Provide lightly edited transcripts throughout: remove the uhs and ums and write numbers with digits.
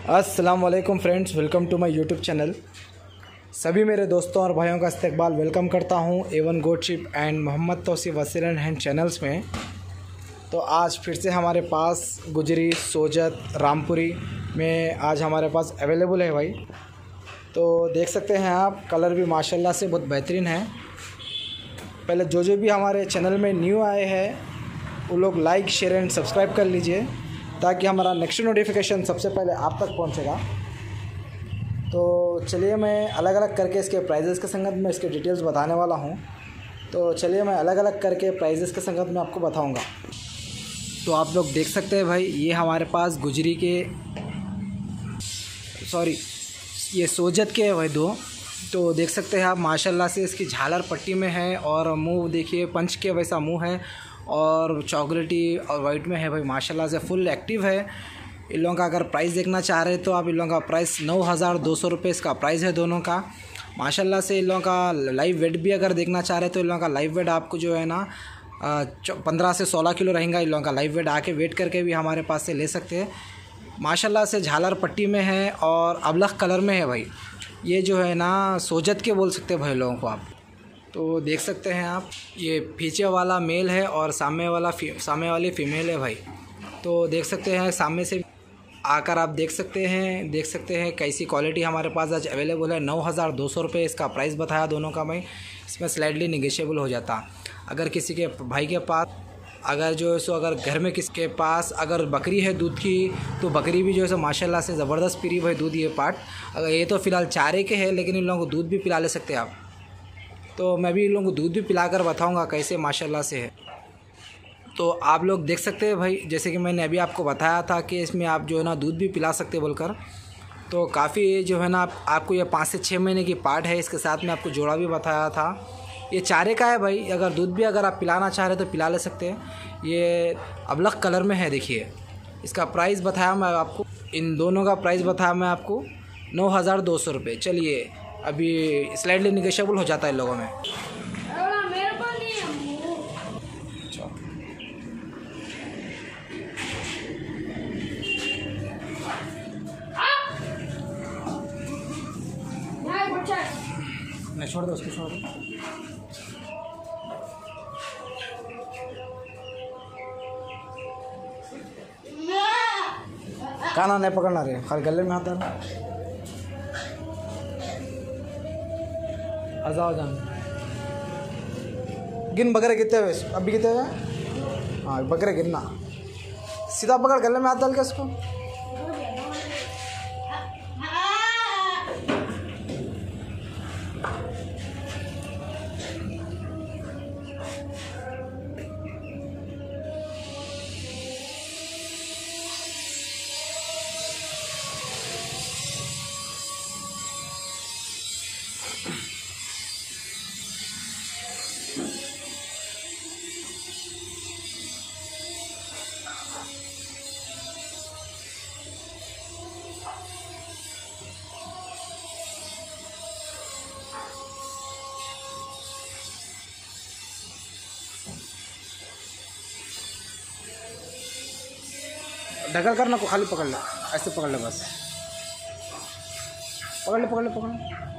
अस्सलाम वालेकुम friends, welcome to my YouTube channel. सभी मेरे दोस्तों और भाइयों का इस्तकबाल वेलकम करता हूं A1 goat ship and Mohammad Tauseef Wasil and hand channels में। तो आज फिर से हमारे पास गुजरी, सोजत, रामपुरी में आज हमारे पास अवेलेबल है भाई। तो देख सकते हैं आप, कलर भी माशाल्लाह से बहुत बेहतरीन है। पहले जो भी हमारे चैनल में न्यू आए हैं वो लोग लाइक, शेयर एंड सब्सक्राइब कर लीजिए ताकि हमारा नेक्स्ट नोटिफिकेशन सबसे पहले आप तक पहुंचेगा। तो चलिए, मैं अलग अलग करके इसके प्राइजेस के संगत में इसके डिटेल्स बताने वाला हूं। तो चलिए, मैं अलग अलग करके प्राइजेस के संगत में आपको बताऊंगा। तो आप लोग देख सकते हैं भाई, ये हमारे पास गुजरी के ये सोजत के है भाई दो। तो देख सकते हैं आप, माशाल्लाह से इसकी झालर पट्टी में है और मुंह देखिए पंच के वैसा मुंह है और चॉकलेटी और वाइट में है भाई। माशाल्लाह से फुल एक्टिव है। इन लोगों का अगर प्राइस देखना चाह रहे हैं तो आप इन लोगों का प्राइस 9,200 रुपये इसका प्राइस है दोनों का। माशाल्लाह से इन लोगों का लाइव वेट भी अगर देखना चाह रहे हैं तो इन लोगों का लाइव वेट आपको जो है ना 15 से 16 किलो रहेगा। इन लोगों का लाइव वेट आके वेट करके भी हमारे पास से ले सकते हैं। माशाल्लाह से झालर पट्टी में है और अबलख कलर में है भाई। ये जो है ना सोजत के बोल सकते हैं भाई लोगों को आप। तो देख सकते हैं आप, ये पीछे वाला मेल है और सामने वाली फीमेल है भाई। तो देख सकते हैं, सामने से आकर आप देख सकते हैं कैसी क्वालिटी हमारे पास आज अवेलेबल है। 9,200 रुपये इसका प्राइस बताया दोनों का भाई। इसमें स्लाइडली निगेशिएबल हो जाता। अगर किसी के भाई के पास अगर घर में किसके पास अगर बकरी है दूध की, तो बकरी भी जो है सो माशाल्लाह से ज़बरदस्त पी रही भाई दूध ये पार्ट। अगर ये तो फ़िलहाल चारे के हैं, लेकिन इन लोगों को दूध भी पिला ले सकते हैं आप। तो मैं भी इन लोगों को दूध भी पिलाकर बताऊंगा कैसे माशाल्लाह से है। तो आप लोग देख सकते हैं भाई, जैसे कि मैंने अभी आपको बताया था कि इसमें आप जो है ना दूध भी पिला सकते बोलकर। तो काफ़ी जो है ना आपको ये 5 से 6 महीने की पार्ट है। इसके साथ में आपको जोड़ा भी बताया था। ये चारे का है भाई। अगर दूध भी अगर आप पिलाना चाह रहे तो पिला ले सकते हैं। ये अबलख कलर में है देखिए। इसका प्राइस बताया मैं आपको, इन दोनों का प्राइस बताया मैं आपको 9,200 रुपये। चलिए, अभी स्लाइडली निगेशिएबल हो जाता है इन लोगों में। नहीं, छोड़ दो उसको, छोड़ दो। काना नहीं पकड़ना रे, खाली गले में हाथ डालना। आजाओ जान, गिन बकरे कितने हुए अभी, कितने हुए? हाँ, बकरे गिनना। सीधा पकड़, गले में हाथ डाल के उसको। ढकल करना को, खाली पकड़ ले, ऐसे पकड़ ले बस। पकड़ ले।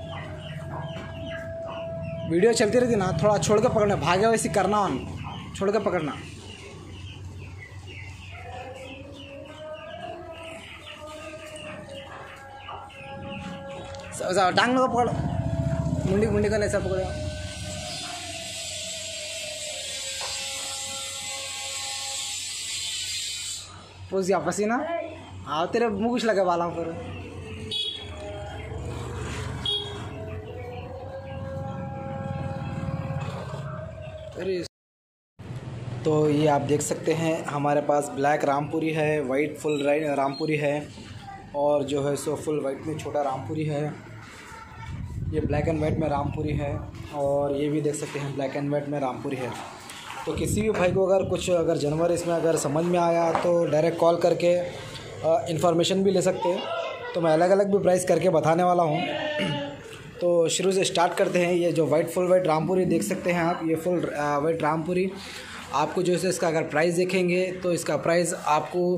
वीडियो चलती रहती ना, थोड़ा छोड़ के पकड़ना, भागे वैसे करना, ऑन छोड़ के पकड़ना। टांग को पकड़, मुंडी का ऐसा पकड़ो। पूछ गया पसीना। हाँ, तेरे मुँह कुछ लगे वाला पर। अरे, तो ये आप देख सकते हैं हमारे पास ब्लैक रामपुरी है, वाइट फुल रामपुरी है और जो है सो फुल वाइट में छोटा रामपुरी है। ये ब्लैक एंड वाइट में रामपुरी है और ये भी देख सकते हैं ब्लैक एंड वाइट में रामपुरी है। तो किसी भी भाई को अगर जानवर इसमें अगर समझ में आया तो डायरेक्ट कॉल करके इन्फॉर्मेशन भी ले सकते हैं। तो मैं अलग अलग भी प्राइस करके बताने वाला हूँ। तो शुरू से स्टार्ट करते हैं। ये जो फुल वाइट रामपुरी देख सकते हैं आप, ये फुल वाइट रामपुरी आपको जो है इसका अगर प्राइस देखेंगे तो इसका प्राइस आपको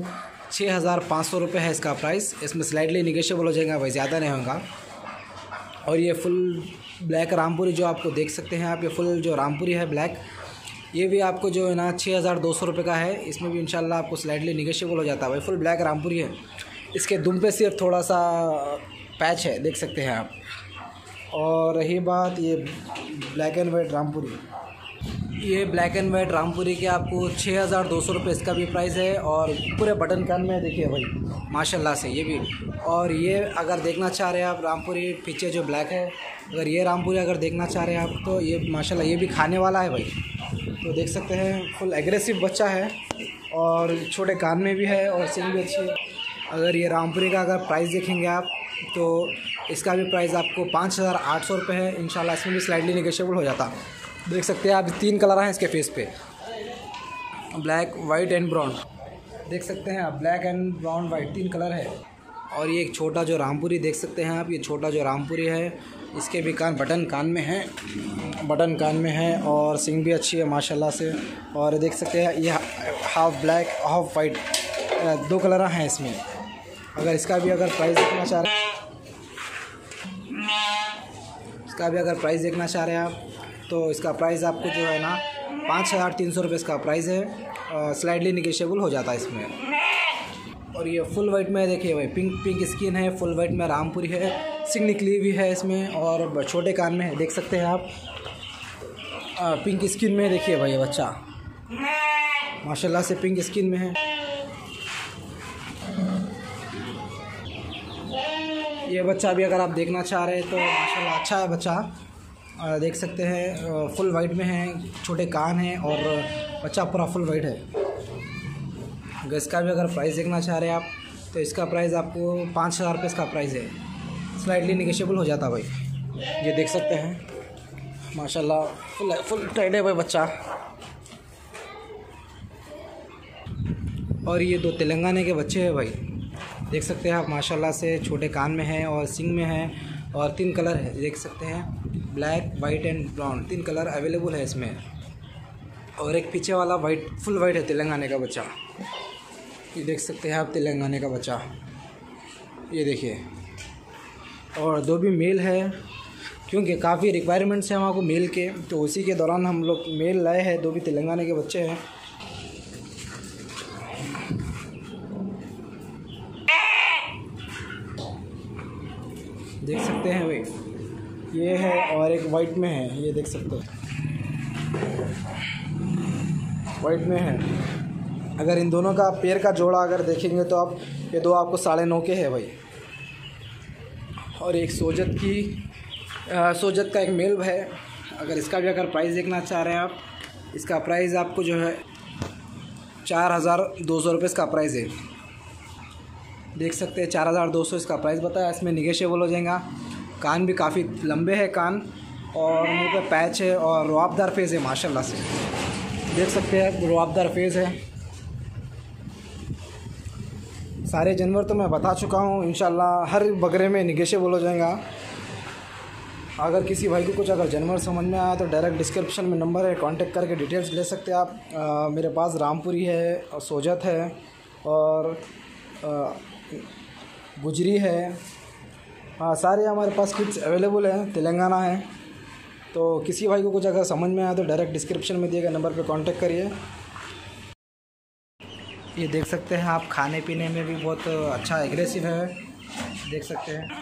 6,500 रुपये है इसका प्राइस। इसमें स्लाइडली निगेशिएबल हो जाएगा भाई, ज़्यादा नहीं होगा। और ये फुल ब्लैक रामपुरी जो आपको देख सकते हैं आप, ये फुल जो रामपुरी है ब्लैक, ये भी आपको जो है ना 6,200 रुपये का है। इसमें भी इंशाल्लाह आपको स्लाइडली निगेशिएबल हो जाता है भाई। फुल ब्लैक रामपुरी है। इसके दुम पे सिर्फ थोड़ा सा पैच है, देख सकते हैं आप। और रही बात ये ब्लैक एंड वाइट रामपुरी, ये ब्लैक एंड वाइट रामपुरी के आपको 6,200 रुपये इसका भी प्राइस है। और पूरे बटन कान में देखिए भाई माशाल्लाह से ये भी। और ये अगर देखना चाह रहे हैं आप रामपुरी पीछे जो ब्लैक है, अगर ये रामपुरी अगर देखना चाह रहे हैं आप तो ये माशाल्लाह ये भी खाने वाला है भाई। तो देख सकते हैं फुल एग्रेसिव बच्चा है और छोटे कान में भी है और सिंग भी अच्छी है। अगर ये रामपुरी का अगर प्राइस देखेंगे आप तो इसका भी प्राइस आपको 5,800 रुपये है। इंशाल्लाह इसमें भी स्लाइडली निगेशिएबल हो जाता। देख सकते हैं आप 3 कलर हैं इसके फेस पे, ब्लैक वाइट एंड ब्राउन। देख सकते हैं आप black and brown white 3 colour है। और ये एक छोटा जो रामपुरी देख सकते हैं आप, ये छोटा जो रामपुरी है इसके भी कान बटन कान में है, बटन कान में है और सिंग भी अच्छी है माशाल्लाह से। और देख सकते हैं ये half black half white 2 colour हैं इसमें। अगर इसका भी अगर प्राइस देखना चाह रहे हैं, इसका भी अगर प्राइस देखना चाह रहे हैं आप तो इसका प्राइस आपको जो है ना 5,300 रुपये इसका प्राइस है। स्लाइडली निगेशिएबल हो जाता है इसमें। और ये फुल वाइट में देखिए भाई, पिंक स्किन है, फुल वाइट में रामपुरी है, सिंग निकली भी है इसमें और छोटे कान में है। देख सकते हैं आप पिंक स्किन में देखिए भाई, बच्चा माशाल्लाह से पिंक स्किन में है। ये बच्चा भी अगर आप देखना चाह रहे हैं तो माशाल्लाह अच्छा है बच्चा। देख सकते हैं फुल वाइट में है, छोटे कान हैं और बच्चा पूरा फुल वाइट है। अगर इसका भी अगर प्राइस देखना चाह रहे हैं आप तो इसका प्राइस आपको 5,000 रुपये इसका प्राइस है। स्लाइडली निगेशिएबल हो जाता भाई। ये देख सकते हैं माशाल्लाह फुल टाइट है भाई बच्चा। और ये 2 तेलंगाना के बच्चे हैं भाई, देख सकते हैं आप माशाल्लाह से, छोटे कान में है और सिंग में है और 3 कलर है। देख सकते हैं black white and brown 3 colour available है इसमें। और एक पीछे वाला वाइट फुल वाइट है तेलंगाना का बच्चा। ये देख सकते हैं आप तेलंगाना का बच्चा, ये देखिए। और 2 भी मेल है क्योंकि काफ़ी रिक्वायरमेंट्स हैं वहाँ को मेल के, तो उसी के दौरान हम लोग मेल लाए हैं। 2 भी तेलंगाना के बच्चे हैं। देख सकते हैं भाई ये है और एक वाइट में है, ये देख सकते हैं वाइट में है। अगर इन दोनों का पैर का जोड़ा अगर देखेंगे तो आप ये 2 आपको 9.5 के है भाई। और एक सोजत का एक मेल है। अगर इसका भी अगर प्राइस देखना चाह रहे हैं आप, इसका प्राइस आपको जो है 4,200 रुपये इसका प्राइस है। देख सकते हैं 4,200 इसका प्राइस बताया। इसमें निगेशिएबल हो जाएगा। कान भी काफ़ी लंबे हैं कान और मुँह पे पैच है और रुआबदार फेस है माशाल्लाह से। देख सकते हैं रुआबदार फेस है। सारे जानवर तो मैं बता चुका हूँ, इंशाल्लाह हर बकरे में निगेशिएबल हो जाएगा। अगर किसी भाई को कुछ अगर जानवर समझ में आया तो डायरेक्ट डिस्क्रिप्शन में नंबर है, कांटेक्ट करके डिटेल्स ले सकते हैं आप। मेरे पास रामपुरी है और सोजत है और गुजरी है। हाँ, सारे हमारे पास किट्स अवेलेबल हैं, तेलंगाना है। तो किसी भाई को कुछ अगर समझ में आया तो डायरेक्ट डिस्क्रिप्शन में दिए गए नंबर पर कांटेक्ट करिए। ये देख सकते हैं आप, खाने पीने में भी बहुत अच्छा एग्रेसिव है, देख सकते हैं।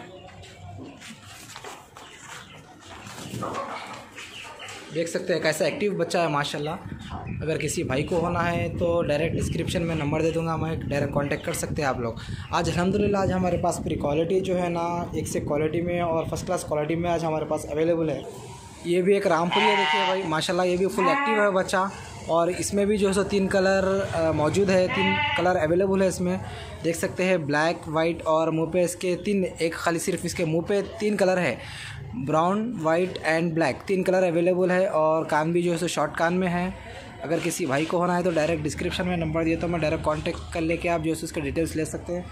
देख सकते हैं कैसा एक्टिव बच्चा है माशाल्लाह। अगर किसी भाई को होना है तो डायरेक्ट डिस्क्रिप्शन में नंबर दे दूंगा मैं, डायरेक्ट कांटेक्ट कर सकते हैं आप लोग। आज अल्हम्दुलिल्लाह आज हमारे पास पूरी क्वालिटी जो है ना, एक से क्वालिटी में और फर्स्ट क्लास क्वालिटी में आज हमारे पास अवेलेबल है। ये भी एक रामपुरी है, देखिए भाई माशाल्लाह, ये भी फुल एक्टिव है बच्चा। और इसमें भी जो है 3 कलर मौजूद है, 3 कलर अवेलेबल है इसमें। देख सकते हैं ब्लैक वाइट और मुँह पे इसके 3, एक खाली सिर्फ इसके मुँह पे 3 कलर है, brown white and black 3 colour available है। और कान भी जो है शॉर्ट कान में है। अगर किसी भाई को होना है तो डायरेक्ट डिस्क्रिप्शन में नंबर दिए तो मैं डायरेक्ट कांटेक्ट कर लेके आप जो है उसके डिटेल्स ले सकते हैं।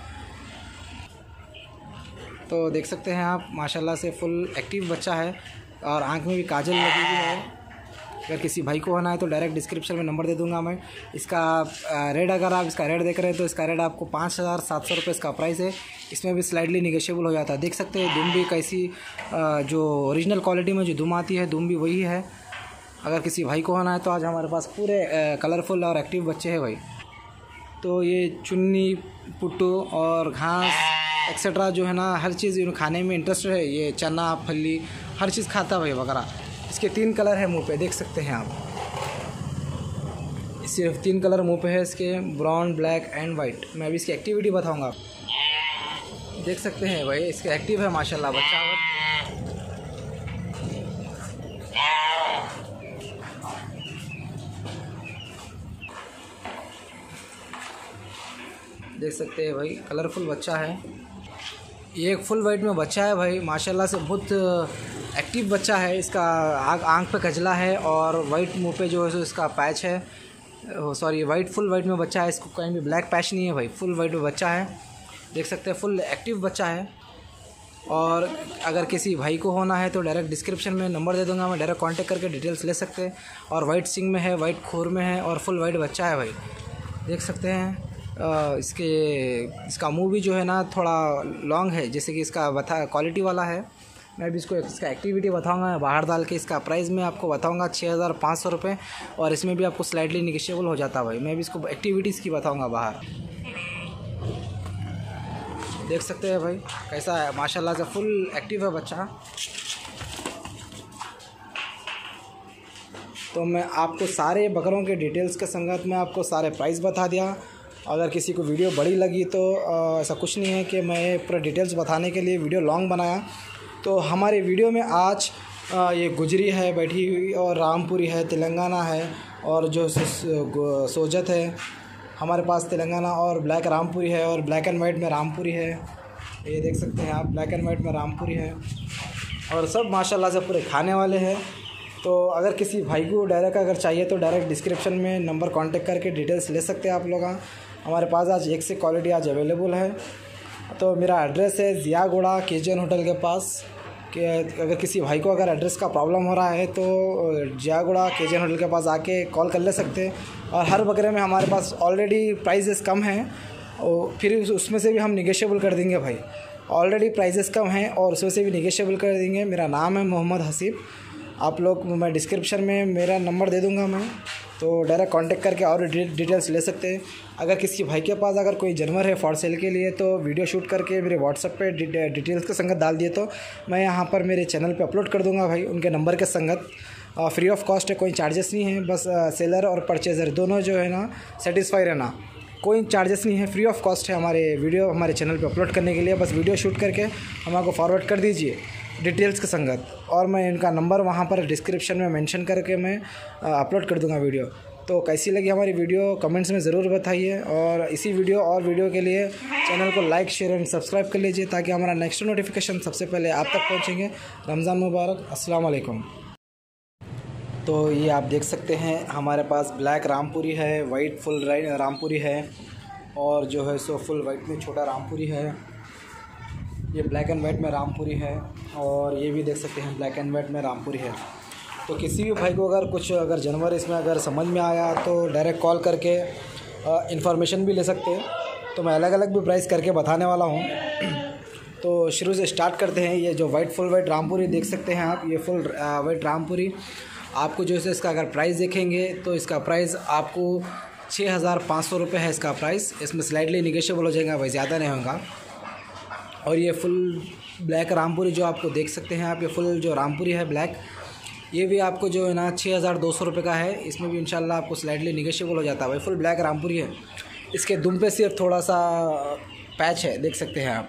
तो देख सकते हैं आप माशाल्लाह से फुल एक्टिव बच्चा है और आँख में भी काजल लगी हुई है। अगर किसी भाई को होना है तो डायरेक्ट डिस्क्रिप्शन में नंबर दे दूंगा मैं। इसका रेट, अगर आप इसका रेट देख रहे हैं तो इसका रेट आपको 5,700 रुपये इसका प्राइस है। इसमें भी स्लाइडली निगेशियबल हो जाता है। देख सकते हैं दुम भी कैसी जो ओरिजिनल क्वालिटी में जो दुम आती है, दुम भी वही है। अगर किसी भाई को होना है तो आज हमारे पास पूरे कलरफुल और एक्टिव बच्चे हैं भाई। तो ये चुन्नी, पुट्टू और घास एक्सेट्रा जो है ना, हर चीज़ खाने में इंटरेस्ट है। ये चना, फली, हर चीज़ खाता भाई वगैरह। इसके 3 कलर है मुंह पे, देख सकते हैं आप। सिर्फ 3 कलर मुंह पे है इसके, ब्राउन, ब्लैक एंड वाइट। मैं अभी इसकी एक्टिविटी बताऊंगा। देख सकते हैं भाई, इसके एक्टिव है माशाल्लाह बच्चा। देख सकते हैं भाई, कलरफुल बच्चा है। ये एक फुल वाइट में बच्चा है भाई, माशाल्लाह से बहुत एक्टिव बच्चा है। इसका आँख पे कजला है और वाइट मुंह पे जो है इसका पैच है, सॉरी वाइट, फुल वाइट में बच्चा है। इसको कहीं भी ब्लैक पैच नहीं है भाई, फुल वाइट में बच्चा है। देख सकते हैं फुल एक्टिव बच्चा है। और अगर किसी भाई को होना है तो डायरेक्ट डिस्क्रिप्शन में नंबर दे दूंगा मैं, डायरेक्ट कांटेक्ट करके डिटेल्स ले सकते हैं। और वाइट सिंग में है, वाइट खोर में है और फुल वाइट बच्चा है भाई। देख सकते हैं इसका मुंह भी जो है ना थोड़ा लॉन्ग है, जैसे कि इसका क्वालिटी वाला है। मैं भी इसको इसका एक्टिविटी बताऊंगा बाहर डाल के। इसका प्राइस मैं आपको बताऊंगा 6,500 रुपये, और इसमें भी आपको स्लाइडली निगेशियबल हो जाता है भाई। मैं भी इसको एक्टिविटीज़ की बताऊंगा बाहर। देख सकते हैं भाई कैसा है, माशाल्लाह से फुल एक्टिव है बच्चा। तो मैं आपको सारे बकरों के डिटेल्स के संगत में आपको सारे प्राइस बता दिया। अगर किसी को वीडियो बड़ी लगी तो ऐसा कुछ नहीं है कि मैं पूरा डिटेल्स बताने के लिए वीडियो लॉन्ग बनाया। तो हमारे वीडियो में आज ये गुजरी है बैठी हुई, और रामपुरी है, तेलंगाना है, और जो सोजत है हमारे पास तेलंगाना, और ब्लैक रामपुरी है, और ब्लैक एंड वाइट में रामपुरी है। ये देख सकते हैं आप, ब्लैक एंड वाइट में रामपुरी है। और सब माशाल्लाह से पूरे खाने वाले हैं। तो अगर किसी भाई को डायरेक्ट अगर चाहिए तो डायरेक्ट डिस्क्रिप्शन में नंबर कांटेक्ट करके डिटेल्स ले सकते हैं आप लोग। हमारे पास आज एक से क्वालिटी आज अवेलेबल है। तो मेरा एड्रेस है ज़ियागोड़ा KGN होटल के पास। कि अगर किसी भाई को अगर एड्रेस का प्रॉब्लम हो रहा है तो ज़ियागोड़ा KGN होटल के पास आके कॉल कर ले सकते हैं। और हर बकरे में हमारे पास ऑलरेडी प्राइजेस कम हैं, और फिर उसमें से भी हम निगेशियबल कर देंगे भाई। ऑलरेडी प्राइजेस कम हैं और उसमें से भी निगेशियबल कर देंगे। मेरा नाम है मोहम्मद हसीब। आप लोग, मैं डिस्क्रिप्शन में मेरा नंबर दे दूंगा मैं, तो डायरेक्ट कांटेक्ट करके और डिटेल्स ले सकते हैं। अगर किसी भाई के पास अगर कोई जानवर है फॉर सेल के लिए तो वीडियो शूट करके मेरे व्हाट्सएप पे डिटेल्स के संगत डाल दिए तो मैं यहाँ पर मेरे चैनल पे अपलोड कर दूँगा भाई, उनके नंबर के संगत। फ्री ऑफ कॉस्ट है, कोई चार्जेस नहीं है। बस सेलर और परचेज़र दोनों जो है ना सेटिस्फाई रहना, कोई चार्जेस नहीं है, फ्री ऑफ कॉस्ट है हमारे वीडियो हमारे चैनल पे अपलोड करने के लिए। बस वीडियो शूट करके हमको फॉरवर्ड कर दीजिए डिटेल्स के संगत, और मैं इनका नंबर वहाँ पर डिस्क्रिप्शन में मेंशन करके मैं अपलोड कर दूँगा वीडियो। तो कैसी लगी हमारी वीडियो कमेंट्स में ज़रूर बताइए, और इसी वीडियो और वीडियो के लिए चैनल को लाइक, शेयर एंड सब्सक्राइब कर लीजिए ताकि हमारा नेक्स्ट नोटिफिकेशन सबसे पहले आप तक पहुँचेंगे। रमज़ान मुबारक, अस्सलाम वालेकुम। तो ये आप देख सकते हैं हमारे पास ब्लैक रामपुरी है, वाइट फुल रामपुरी है, और जो है सो फुल वाइट में छोटा रामपुरी है। ये ब्लैक एंड वाइट में रामपुरी है, और ये भी देख सकते हैं ब्लैक एंड वाइट में रामपुरी है। तो किसी भी भाई को अगर कुछ जानवर इसमें अगर समझ में आया तो डायरेक्ट कॉल करके इन्फॉर्मेशन भी ले सकते हैं। तो मैं अलग अलग भी प्राइस करके बताने वाला हूँ। तो शुरू से स्टार्ट करते हैं। ये जो वाइट फुल वाइट रामपुरी देख सकते हैं आप, ये फुल वाइट रामपुरी आपको जो है इसका अगर प्राइस देखेंगे तो इसका प्राइस आपको 6,500 रुपये है इसका प्राइस। इसमें स्लाइडली निगेशियबल हो जाएगा भाई, ज़्यादा नहीं होगा। और ये फुल ब्लैक रामपुरी जो आपको देख सकते हैं आप, ये फुल जो रामपुरी है ब्लैक, ये भी आपको जो है ना 6,200 रुपये का है। इसमें भी इंशाल्लाह आपको स्लाइडली निगेशियबल हो जाता है भाई। फुल ब्लैक रामपुरी है। इसके दुम पे सिर्फ थोड़ा सा पैच है, देख सकते हैं आप।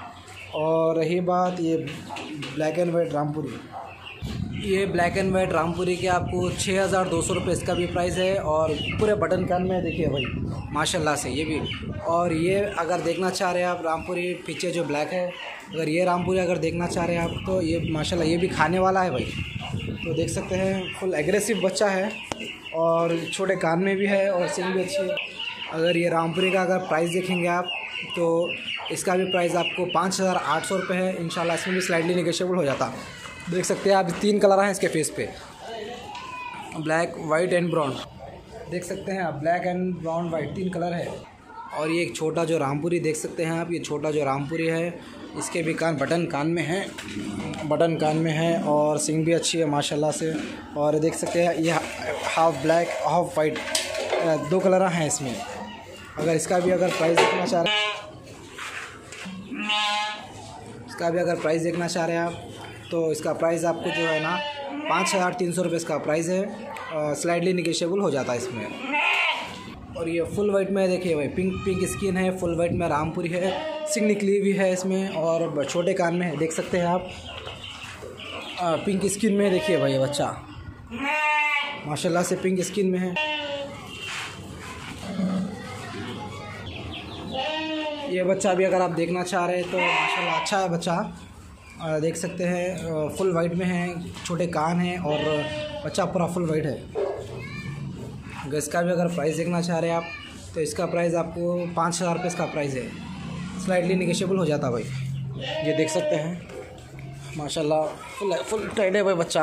और रही बात ये ब्लैक एंड वाइट रामपुरी, ये ब्लैक एंड वाइट रामपुरी के आपको 6,200 रुपये इसका भी प्राइस है। और पूरे बटन कान में देखिए भाई माशाल्लाह से ये भी। और ये अगर देखना चाह रहे हैं आप रामपुरी पीछे जो ब्लैक है, अगर ये रामपुरी अगर देखना चाह रहे हैं आप तो ये माशाल्लाह ये भी खाने वाला है भाई। तो देख सकते हैं फुल एग्रेसिव बच्चा है, और छोटे कान में भी है, और सिंग भी अच्छी है। अगर ये रामपुरी का अगर प्राइस देखेंगे आप तो इसका भी प्राइस आपको 5,800 रुपये है। इंशाल्लाह इसमें भी स्लाइडली निगेशियबल हो जाता। देख सकते हैं आप 3 कलर हैं इसके फेस पे। ब्लैक वाइट एंड ब्राउन, देख सकते हैं आप, black and brown white 3 colour है। और ये एक छोटा जो रामपुरी देख सकते हैं आप, ये छोटा जो रामपुरी है, इसके भी कान बटन कान में है, बटन कान में है और सिंग भी अच्छी है माशाल्लाह से। और देख सकते हैं ये half black half white 2 colour हैं इसमें। अगर इसका भी अगर प्राइस देखना चाह रहे हैं, इसका भी अगर प्राइस देखना चाह रहे हैं आप, तो इसका प्राइस आपको जो है ना 5300 रुपये इसका प्राइस है। स्लाइडली निगेशिएबल हो जाता है इसमें। और ये फुल वाइट में देखिए भाई, पिंक स्किन है, फुल वाइट में रामपुरी है, सिंग निकली भी है इसमें और छोटे कान में है, देख सकते हैं आप। पिंक स्किन में देखिए भाई, बच्चा माशाल्लाह से पिंक स्किन में है। ये बच्चा भी अगर आप देखना चाह रहे हैं तो माशाल्लाह अच्छा है बच्चा, देख सकते हैं। फुल वाइट में है, छोटे कान हैं और बच्चा पूरा फुल वाइट है। अगर इसका भी अगर प्राइस देखना चाह रहे हैं आप, तो इसका प्राइस आपको 5000 रुपये इसका प्राइस है। स्लाइडली निगेशिएबल हो जाता भाई। ये देख सकते हैं माशाल्लाह फुल टाइट है भाई बच्चा।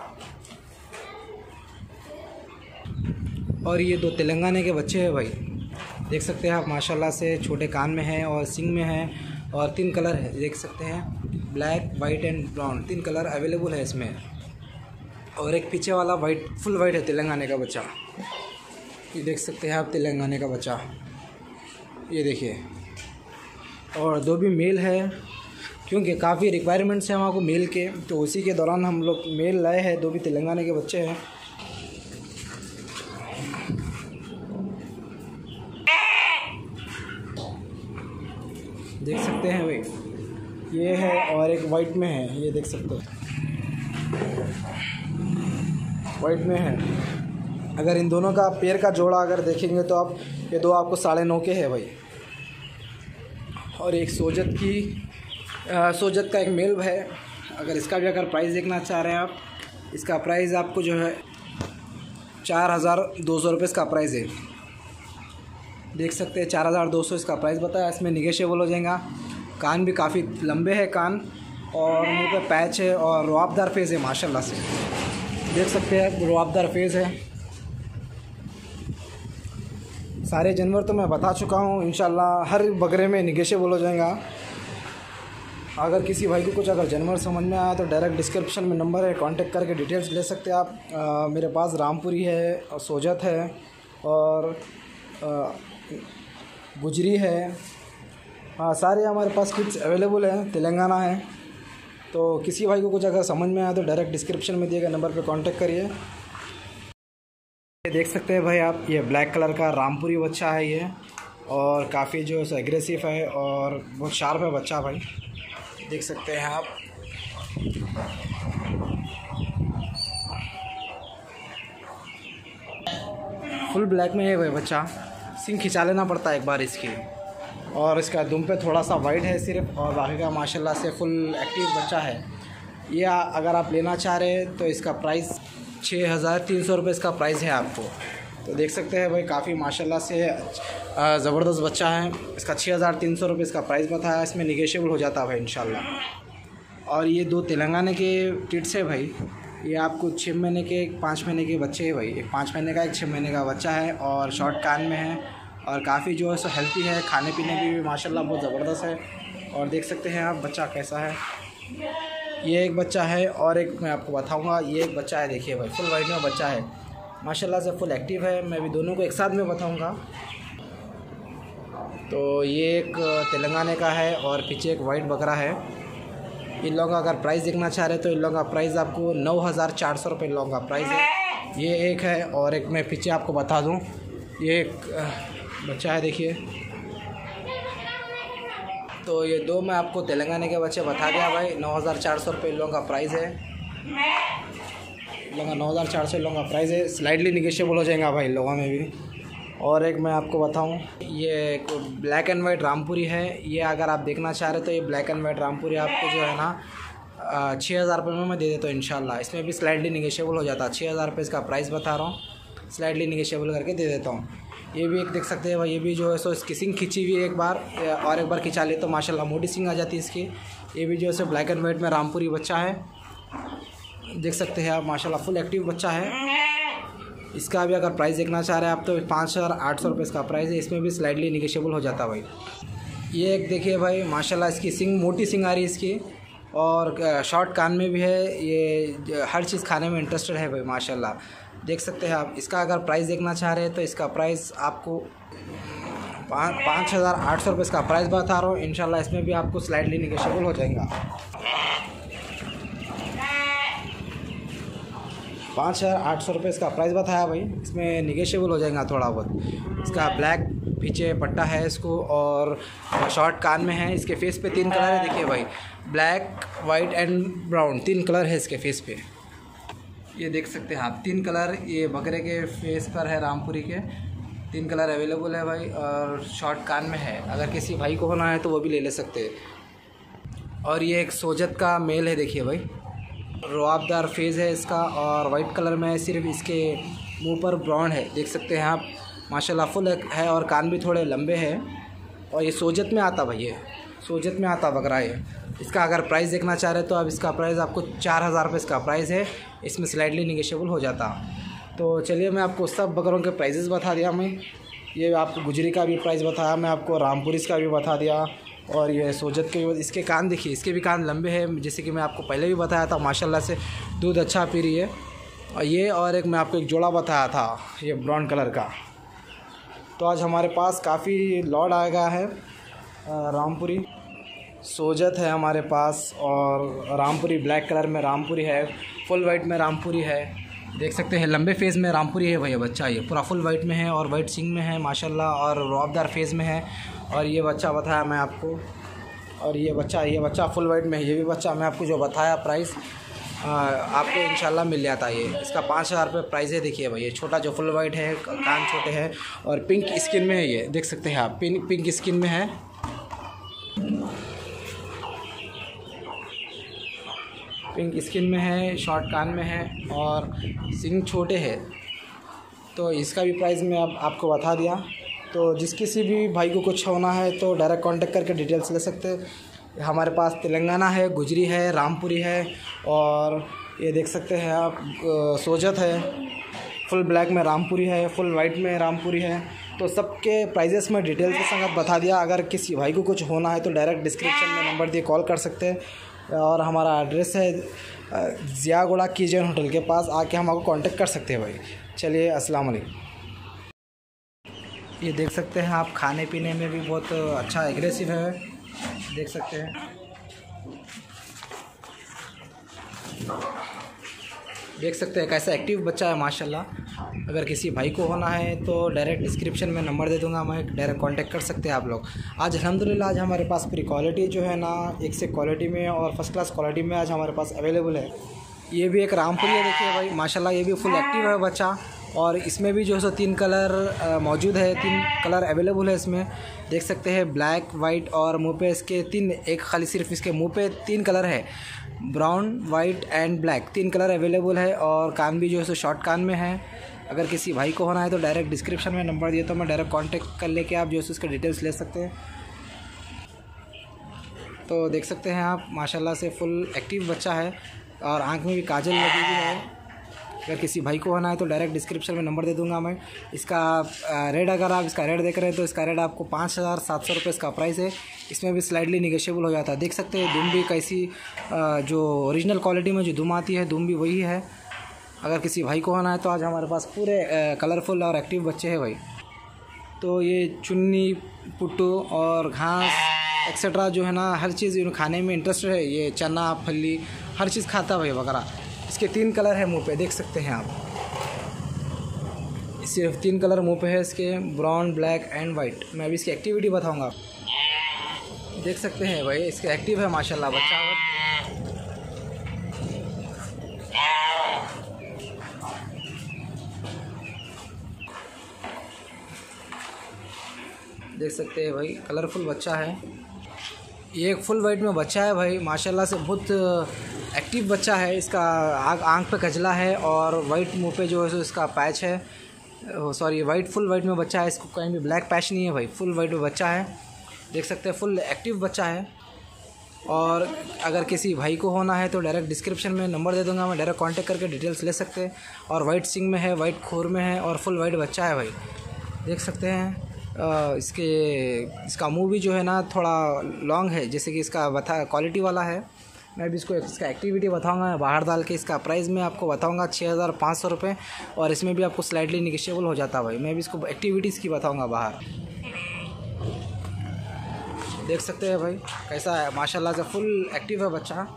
और ये 2 तेलंगाना के बच्चे हैं भाई, देख सकते हैं आप माशाल्लाह से, छोटे कान में है और सिंग में है और 3 कलर है, देख सकते हैं। Black white and brown 3 colour available है इसमें। और एक पीछे वाला वाइट फुल वाइट है तेलंगाना का बच्चा, ये देख सकते हैं आप, तेलंगाना का बच्चा, ये देखिए। और 2 भी मेल है, क्योंकि काफ़ी रिक्वायरमेंट्स हैं हमको मेल के, तो उसी के दौरान हम लोग मेल लाए हैं। 2 भी तेलंगाना के बच्चे हैं। देख सकते हैं भाई, ये है और एक वाइट में है, ये देख सकते हैं वाइट में है। अगर इन दोनों का पेयर का जोड़ा अगर देखेंगे तो आप, ये 2 आपको 9.5 के है भाई। और एक सोजत का एक मेल है। अगर इसका भी अगर प्राइस देखना चाह रहे हैं आप, इसका प्राइस आपको जो है 4200 रुपये इसका प्राइस है, देख सकते हैं। 4200 इसका प्राइस बताया, इसमें निगेशिएबल हो जाएगा। कान भी काफ़ी लंबे हैं कान, और मुँह पे पैच है और रुआबदार फेस है माशाल्लाह से, देख सकते हैं रुआबदार फेस है। सारे जानवर तो मैं बता चुका हूँ, इंशाल्लाह हर बकरे में निगेशिएबल हो जाएगा। अगर किसी भाई को कुछ अगर जानवर समझ में आया तो डायरेक्ट डिस्क्रिप्शन में नंबर है, कांटेक्ट करके डिटेल्स ले सकते हैं आप। मेरे पास रामपुरी है और सोजत है और गुजरी है, हाँ सारे हमारे पास किड्स अवेलेबल हैं, तेलंगाना है। तो किसी भाई को कुछ अगर समझ में आया तो डायरेक्ट डिस्क्रिप्शन में दिए गए नंबर पे कांटेक्ट करिए। ये देख सकते हैं भाई आप, ये ब्लैक कलर का रामपुरी बच्चा है ये, और काफ़ी जो है एग्रेसिव है और बहुत शार्प है बच्चा भाई, देख सकते हैं आप। फुल ब्लैक में है भाई बच्चा, सिंग खिंचा लेना पड़ता है एक बार इसकी। और इसका दुम पे थोड़ा सा वाइट है सिर्फ, और बाकी का माशाल्लाह से फुल एक्टिव बच्चा है। ये अगर आप लेना चाह रहे हैं तो इसका प्राइस 6300 रुपये इसका प्राइस है आपको। तो देख सकते हैं भाई, काफ़ी माशाल्लाह से ज़बरदस्त बच्चा है। इसका 6300 रुपये इसका प्राइस बताया, इसमें निगेशिएबल हो जाता है भाई इंशाल्लाह। और ये 2 तेलंगाना के टिट्स है भाई, ये आपको 6 महीने के 5 महीने के बच्चे हैं भाई, एक 5 महीने का एक 6 महीने का बच्चा है, और शॉर्ट कान में है और काफ़ी जो है सो हेल्थी है, खाने पीने की भी माशाल्लाह बहुत ज़बरदस्त है। और देख सकते हैं आप बच्चा कैसा है। ये एक बच्चा है और एक मैं आपको बताऊंगा, ये एक बच्चा है, देखिए भाई फुल वाइट में बच्चा है, माशाल्लाह से फुल एक्टिव है। मैं भी दोनों को एक साथ में बताऊंगा। तो ये एक तेलंगाना का है और पीछे एक वाइट बकरा है। इन लोगों का अगर प्राइस देखना चाह रहे हैं तो इन लोगों का प्राइस आपको 9400 रुपये इन लोगों का प्राइस है। ये एक है और एक मैं पीछे आपको बता दूँ, ये एक बच्चा है देखिए। तो ये 2 मैं आपको तेलंगाना के बच्चे बता दिया भाई। 9400 रुपये इन लोगों का प्राइस है, इन लोगों का 9400 इन लोगों का प्राइस है। स्लाइडली निगेशिएबल हो जाएगा भाई इन लोगों में भी। और एक मैं आपको बताऊं, ये एक ब्लैक एंड वाइट रामपुरी है। ये अगर आप देखना चाह रहे तो ये ब्लैक एंड वाइट रामपुरी आपको जो है ना 6000 रुपये में मैं दे देता हूँ इंशाल्लाह। इसमें भी स्लाइडली निगेशिएबल हो जाता है। 6000 रुपये इसका प्राइस बता रहा हूँ, स्लाइडली निगेशिएबल करके दे देता हूँ। ये भी एक देख सकते हैं भाई, ये भी जो है सो इसकी सिंग खिंची हुई एक बार और एक बार खिंचा ले तो माशाल्लाह मोटी सिंग आ जाती है इसकी। ये भी जो है सो ब्लैक एंड वाइट में रामपुरी बच्चा है, देख सकते हैं आप माशाल्लाह फुल एक्टिव बच्चा है। इसका भी अगर प्राइस देखना चाह रहे हैं आप तो 5,800 रुपये इसका प्राइस है। इसमें भी स्लाइडली निगेशियबल हो जाता है भाई। ये एक देखिए भाई माशाल्लाह, इसकी सिंग मोटी सिंग आ रही है इसकी, और शॉर्ट कान में भी है। ये हर चीज़ खाने में इंटरेस्टेड है भाई माशाल्लाह, देख सकते हैं आप। इसका अगर प्राइस देखना चाह रहे हैं तो इसका प्राइस आपको 5,800 रुपये इसका प्राइस बता रहा हूँ। इंशाल्लाह इसमें भी आपको स्लाइडली निगेशियबल हो जाएगा। 5,800 रुपये इसका प्राइस बताया भाई, इसमें निगेशियबल हो जाएगा थोड़ा बहुत। इसका ब्लैक पीछे पट्टा है इसको, और शॉर्ट कान में है। इसके फेस पे 3 कलर है, देखिए भाई, black, white and brown, 3 colour है इसके फेस पे। ये देख सकते हैं आप 3 कलर ये बकरे के फेस पर है, रामपुरी के 3 कलर अवेलेबल है भाई, और शॉर्ट कान में है। अगर किसी भाई को होना है तो वो भी ले सकते हैं। और ये एक सोजत का मेल है, देखिए भाई, रुआबदार फेस है इसका, और वाइट कलर में है। सिर्फ इसके मुंह पर ब्राउन है, देख सकते हैं आप माशाल्लाह, फुल है, और कान भी थोड़े लंबे हैं। और ये सोजत में आता भाई, ये सोजत में आता बकरा है। इसका अगर प्राइस देखना चाह रहे हैं तो अब इसका प्राइस आपको 4,000 रुपये इसका प्राइस है। इसमें स्लाइडली निगेशियबल हो जाता। तो चलिए मैं आपको सब बकरों के प्राइजेस बता दिया। मैं ये आपको गुजरी का भी प्राइस बताया, मैं आपको रामपुरीस का भी बता दिया, और ये सोजत के भी। इसके कान देखिए, इसके भी कान लंबे हैं, जैसे कि मैं आपको पहले भी बताया था। माशाल्लाह से दूध अच्छा पी रही है। और ये, और एक मैं आपको एक जोड़ा बताया था, ये ब्राउन कलर का। तो आज हमारे पास काफ़ी लॉट आ गया है। रामपुरी सोजत है हमारे पास, और रामपुरी ब्लैक कलर में रामपुरी है, फुल वाइट में रामपुरी है, देख सकते हैं। लंबे फेस में रामपुरी है भैया बच्चा, ये पूरा फुल वाइट में है, और वाइट सिंग में है माशाल्लाह, और रौबदार फेस में है। और ये बच्चा बताया मैं आपको, और ये बच्चा फुल वाइट में है। ये भी बच्चा मैं आपको जो बताया प्राइस आपको इंशाल्लाह मिल जाता है। ये इसका 5,000 रुपये प्राइस है। देखिए भाई, ये छोटा जो फुल वाइट है, कान छोटे हैं, और पिंक स्किन में है। ये देख सकते हैं आप, पिंक स्किन में है। पिंक स्किन में है, शॉर्ट कान में है, और सिंग छोटे हैं। तो इसका भी प्राइस मैं आपको बता दिया। तो जिस किसी भी भाई को कुछ होना है तो डायरेक्ट कांटेक्ट करके डिटेल्स ले सकते हैं। हमारे पास तेलंगाना है, गुजरी है, रामपुरी है, और ये देख सकते हैं आप सोजत है, फुल ब्लैक में रामपुरी है, फुल वाइट में रामपुरी है। तो सबके प्राइजेस में डिटेल्स के संग बता दिया। अगर किसी भाई को कुछ होना है तो डायरेक्ट डिस्क्रिप्शन में नंबर दिए कॉल कर सकते हैं। और हमारा एड्रेस है ज़ियागोड़ा कीजन होटल के पास, आके हम आपको कांटेक्ट कर सकते हैं भाई। चलिए, अस्सलाम वालेकुम। ये देख सकते हैं आप, खाने पीने में भी बहुत अच्छा एग्रेसिव है, देख सकते हैं। देख सकते हैं कैसा एक्टिव बच्चा है माशाल्लाह। अगर किसी भाई को होना है तो डायरेक्ट डिस्क्रिप्शन में नंबर दे दूंगा मैं, डायरेक्ट कांटेक्ट कर सकते हैं आप लोग। आज अल्हम्दुलिल्लाह आज हमारे पास पूरी क्वालिटी जो है ना, एक से क्वालिटी में और फर्स्ट क्लास क्वालिटी में आज हमारे पास अवेलेबल है। ये भी एक रामपुरी है, देखिए भाई माशाल्लाह, ये भी फुल एक्टिव है बच्चा। और इसमें भी जो है 3 कलर मौजूद है, 3 कलर अवेलेबल है इसमें, देख सकते हैं। ब्लैक, वाइट, और मुंह पे इसके 3, एक खाली सिर्फ इसके मुंह पे 3 कलर है, brown, white and black, 3 colour available है। और कान भी जो है शॉर्ट कान में है। अगर किसी भाई को होना है तो डायरेक्ट डिस्क्रिप्शन में नंबर दिया तो मैं डायरेक्ट कांटेक्ट कर लेके आप जो है उसके डिटेल्स ले सकते हैं। तो देख सकते हैं आप माशाल्लाह से फुल एक्टिव बच्चा है, और आँख में भी काजल लगी हुई है। अगर किसी भाई को होना है तो डायरेक्ट डिस्क्रिप्शन में नंबर दे दूंगा मैं। इसका रेट, अगर आप इसका रेट देख रहे हैं तो इसका रेट आपको 5,700 रुपये इसका प्राइस है। इसमें भी स्लाइडली निगेशियबल हो जाता है। देख सकते हैं दुम भी कैसी जो ओरिजिनल क्वालिटी में जो दुम आती है, दुम भी वही है। अगर किसी भाई को होना है तो आज हमारे पास पूरे कलरफुल और एक्टिव बच्चे हैं भाई। तो ये चुन्नी, पुट्टू और घास एक्सेट्रा जो है ना, हर चीज़ खाने में इंटरेस्ट है। ये चना, फली, हर चीज़ खाता भाई वगैरह। इसके 3 कलर है मुंह पे, देख सकते हैं आप, सिर्फ 3 कलर मुंह पे है इसके, ब्राउन, ब्लैक एंड वाइट। मैं अभी इसकी एक्टिविटी बताऊंगा। देख सकते हैं भाई, इसके एक्टिव है माशाल्लाह बच्चा। देख सकते हैं भाई, कलरफुल बच्चा है। ये एक फुल वाइट में बच्चा है भाई माशाल्लाह से, बहुत एक्टिव बच्चा है। इसका आँख पे कजला है, और वाइट मुंह पे जो है इसका पैच है, सॉरी वाइट, फुल वाइट में बच्चा है। इसको कहीं भी ब्लैक पैच नहीं है भाई, फुल वाइट में बच्चा है। देख सकते हैं फुल एक्टिव बच्चा है। और अगर किसी भाई को होना है तो डायरेक्ट डिस्क्रिप्शन में नंबर दे दूँगा, मैं डायरेक्ट कांटेक्ट करके डिटेल्स ले सकते हैं। और वाइट सिंग में है, वाइट खोर में है और फुल वाइट बच्चा है भाई, देख सकते हैं। इसका मुंह भी जो है ना थोड़ा लॉन्ग है, जैसे कि इसका बता क्वालिटी वाला है। मैं भी इसको इसका एक्टिविटी बताऊंगा बाहर डाल के। इसका प्राइस मैं आपको बताऊंगा 6500 रुपये, और इसमें भी आपको स्लाइटली निगेशिएबल हो जाता है भाई। मैं भी इसको एक्टिविटीज़ की बताऊंगा बाहर, देख सकते हैं भाई कैसा है, माशाल्लाह से फुल एक्टिव है बच्चा।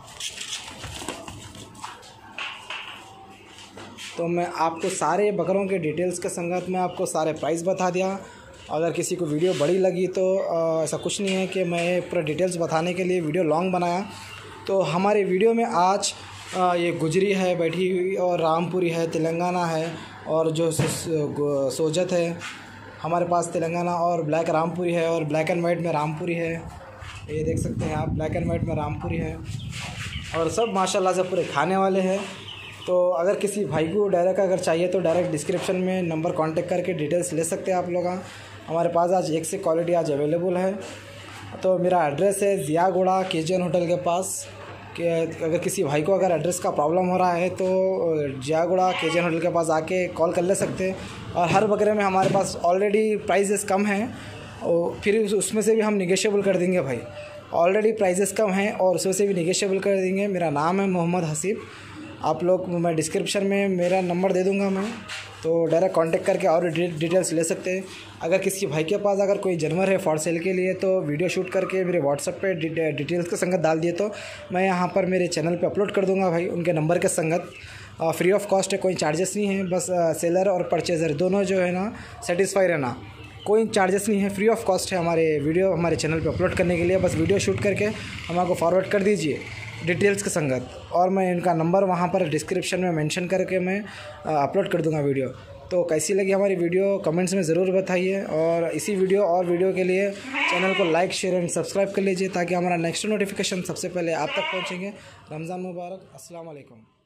तो मैं आपको सारे बकरों के डिटेल्स के संगत में आपको सारे प्राइस बता दिया। अगर किसी को वीडियो बड़ी लगी तो ऐसा कुछ नहीं है कि मैं पूरा डिटेल्स बताने के लिए वीडियो लॉन्ग बनाया। तो हमारे वीडियो में आज ये गुजरी है बैठी हुई, और रामपुरी है, तेलंगाना है, और जो सोजत है हमारे पास तेलंगाना, और ब्लैक रामपुरी है, और ब्लैक एंड वाइट में रामपुरी है। ये देख सकते हैं आप, ब्लैक एंड वाइट में रामपुरी है, और सब माशाल्लाह से पूरे खाने वाले हैं। तो अगर किसी भाई को डायरेक्ट अगर चाहिए तो डायरेक्ट डिस्क्रिप्शन में नंबर कांटेक्ट करके डिटेल्स ले सकते हैं आप लोग। हमारे पास आज एक से क्वालिटी आज अवेलेबल है। तो मेरा एड्रेस है ज़ियागोड़ा KGN होटल के पास। कि अगर किसी भाई को अगर एड्रेस का प्रॉब्लम हो रहा है तो ज़ियागोड़ा KGN होटल के पास आके कॉल कर ले सकते हैं। और हर बकरे में हमारे पास ऑलरेडी प्राइजेस कम हैं, और फिर उसमें से भी हम निगेशिएबल कर देंगे भाई। ऑलरेडी प्राइजेस कम हैं और उसमें से भी निगेशिएबल कर देंगे। मेरा नाम है मोहम्मद हसीब। आप लोग, मैं डिस्क्रिप्शन में मेरा नंबर दे दूंगा मैं, तो डायरेक्ट कांटेक्ट करके और डिटेल्स ले सकते हैं। अगर किसी भाई के पास अगर कोई जानवर है फॉर सेल के लिए तो वीडियो शूट करके मेरे व्हाट्सएप पे डिटेल्स के संगत डाल दिए तो मैं यहाँ पर मेरे चैनल पे अपलोड कर दूंगा भाई, उनके नंबर के संगत। फ्री ऑफ कॉस्ट है, कोई चार्जेस नहीं है। बस सेलर और परचेज़र दोनों जो है ना सेटिस्फाई रहना, कोई चार्जेस नहीं है, फ्री ऑफ कॉस्ट है हमारे वीडियो हमारे चैनल पे अपलोड करने के लिए। बस वीडियो शूट करके हमको फॉरवर्ड कर दीजिए डिटेल्स के संगत, और मैं इनका नंबर वहाँ पर डिस्क्रिप्शन में मेंशन करके मैं अपलोड कर दूँगा वीडियो। तो कैसी लगी हमारी वीडियो कमेंट्स में ज़रूर बताइए, और इसी वीडियो और वीडियो के लिए चैनल को लाइक शेयर एंड सब्सक्राइब कर लीजिए ताकि हमारा नेक्स्ट नोटिफिकेशन सबसे पहले आप तक पहुँचेंगे। रमज़ान मुबारक, अस्सलाम वालेकुम।